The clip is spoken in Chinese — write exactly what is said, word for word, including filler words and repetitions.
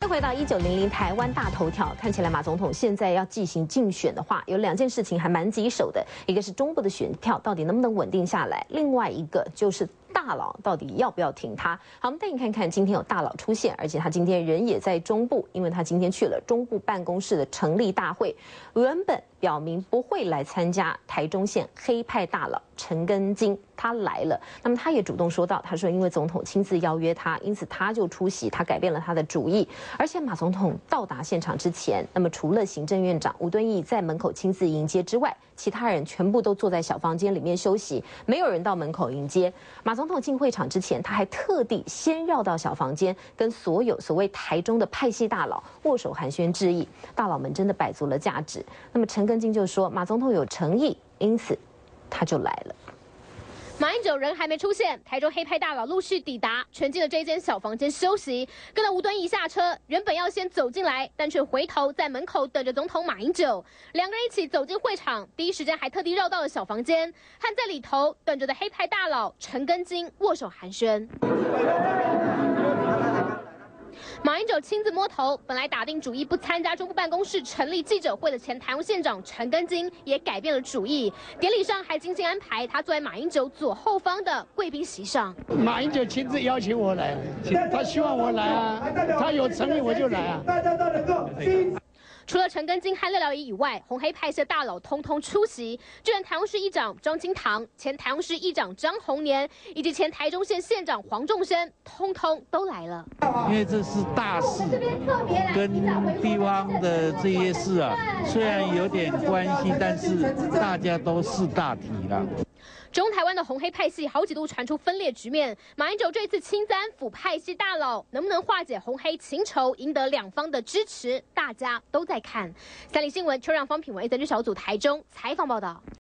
再回到一九零零台湾大头条，看起来马总统现在要进行竞选的话，有两件事情还蛮棘手的，一个是中部的选票到底能不能稳定下来，另外一个就是大佬到底要不要挺他。好，我们带你看看，今天有大佬出现，而且他今天人也在中部，因为他今天去了中部办公室的成立大会，原本表明不会来参加台中县黑派大佬陈根金，他来了。那么他也主动说到，他说因为总统亲自邀约他，因此他就出席，他改变了他的主意。而且马总统到达现场之前，那么除了行政院长吴敦义在门口亲自迎接之外，其他人全部都坐在小房间里面休息，没有人到门口迎接。马总统进会场之前，他还特地先绕到小房间，跟所有所谓台中的派系大佬握手寒暄致意。大佬们真的摆足了价值。那么陈根金就说，马总统有诚意，因此他就来了。 马英九人还没出现，台中黑派大佬陆续抵达，全进了这间小房间休息。跟着吴敦义下车，原本要先走进来，但却回头在门口等着总统马英九。两个人一起走进会场，第一时间还特地绕到了小房间，和在里头等着的黑派大佬陈根金握手寒暄。马英九亲自摸头，本来打定主意不参加中部办公室成立记者会的前台中县长陈根金也改变了主意。典礼上还精心安排他坐在马英九左后方的贵宾席上。 马英九亲自邀请我来，他希望我来啊，他有诚意我就来啊。大家都能够。 除了陈根金和廖廖仪以外，红黑派系大佬通通出席，就连台中市议长庄金堂、前台中市议长张宏年以及前台中县县长黄仲生，通通都来了。 因为这是大事，跟地方的这些事啊，虽然有点关系，但是大家都是大体了。 中台湾的红黑派系好几度传出分裂局面，马英九这次亲自安抚派系大佬，能不能化解红黑情仇，赢得两方的支持，大家都在看。三立新闻邱让方品文 A 三 G 小组台中采访报道。